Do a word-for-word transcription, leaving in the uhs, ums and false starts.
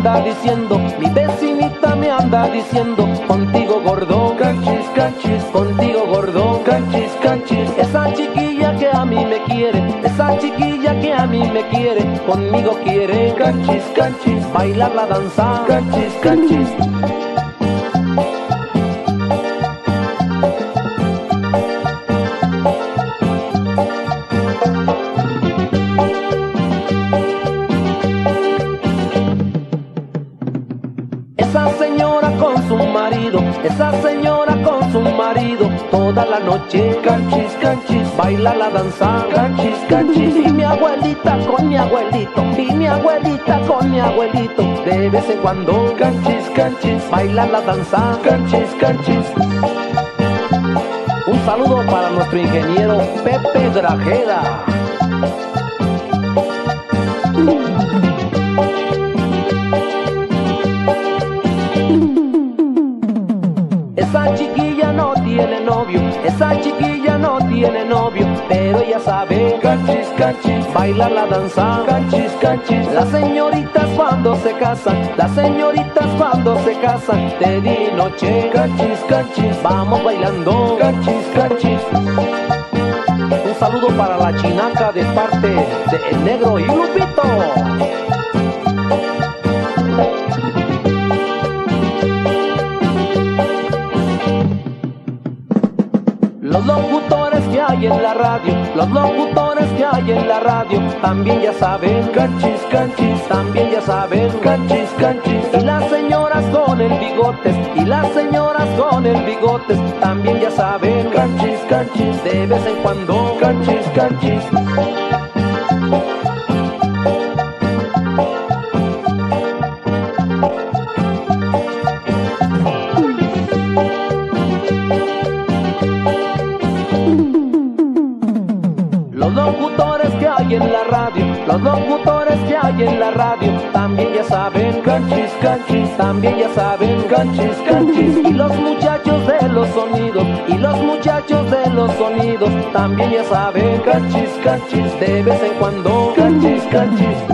anda diciendo, mi vecinita me anda diciendo, contigo gordo, canchis, canchis, contigo gordo, canchis, canchis. Esa chiquilla que a mí me quiere, esa chiquilla que a mí me quiere, conmigo quiere, canchis, canchis, bailar la danza, canchis, canchis. Esa señora con su marido, esa señora con su marido, toda la noche, canchis, canchis, baila la danza, canchis, canchis. Y mi abuelita con mi abuelito, y mi abuelita con mi abuelito, de vez en cuando, canchis, canchis, baila la danza, canchis, canchis. Un saludo para nuestro ingeniero Pepe Grajeda. Esa chiquilla no tiene novio, esa chiquilla no tiene novio, pero ella sabe, canchis, canchis, bailar la danza, canchis, canchis. Las señoritas cuando se casan, las señoritas cuando se casan, de día y noche, canchis, canchis, vamos bailando, canchis, canchis. Un saludo para la chinaca de parte de El Negro y Lupito. Los locutores que hay en la radio, los locutores que hay en la radio, también ya saben, canchis, canchis, también ya saben, canchis, canchis. Y las señoras con el bigotes, y las señoras con el bigotes, también ya saben, canchis, canchis, de vez en cuando, canchis, canchis. Los locutores que hay en la radio, los locutores que hay en la radio, también ya saben, canchis, canchis, también ya saben, canchis, canchis. Y los muchachos de los sonidos, y los muchachos de los sonidos, también ya saben, canchis, canchis, de vez en cuando, canchis, canchis.